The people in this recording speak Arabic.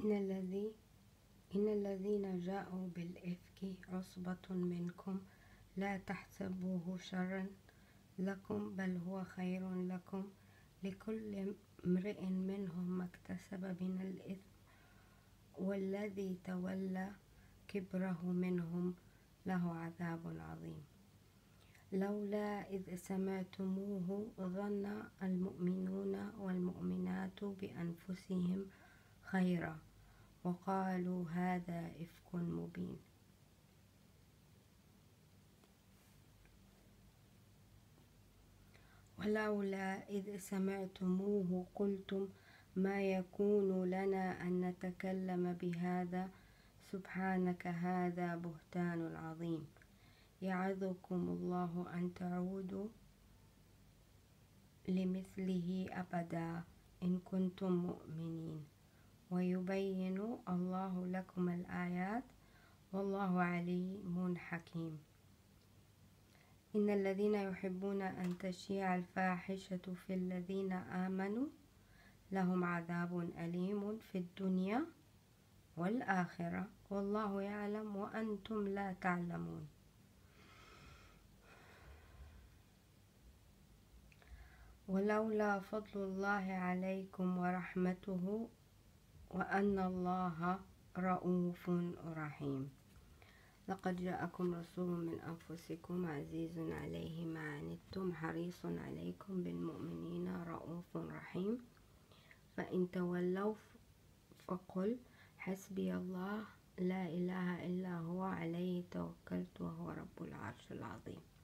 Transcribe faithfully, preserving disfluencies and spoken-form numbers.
إن الذي إن الذين جاءوا بالإفك عصبة منكم لا تحسبوه شرا لكم بل هو خير لكم لكل امرئ منهم ما اكتسب من الإثم والذي تولى كبره منهم له عذاب عظيم. لولا إذ سمعتموه ظن المؤمنون والمؤمنات بأنفسهم خيرا وقالوا هذا إفك مبين. ولولا إذ سمعتموه قلتم ما يكون لنا أن نتكلم بهذا سبحانك هذا بهتان عظيم. يعظكم الله أن تعودوا لمثله أبدا إن كنتم مؤمنين ويبين الله لكم الآيات والله عليم حكيم. إن الذين يحبون أن تشيع الفاحشة في الذين آمنوا لهم عذاب أليم في الدنيا والآخرة والله يعلم وأنتم لا تعلمون. ولولا فضل الله عليكم ورحمته وأن الله رؤوف رحيم. لقد جاءكم رسول من أنفسكم عزيز عليه ما عنتم حريص عليكم بالمؤمنين رؤوف رحيم. فإن تولوا فقل حسبي الله لا إله إلا هو عليه توكلت وهو رب العرش العظيم.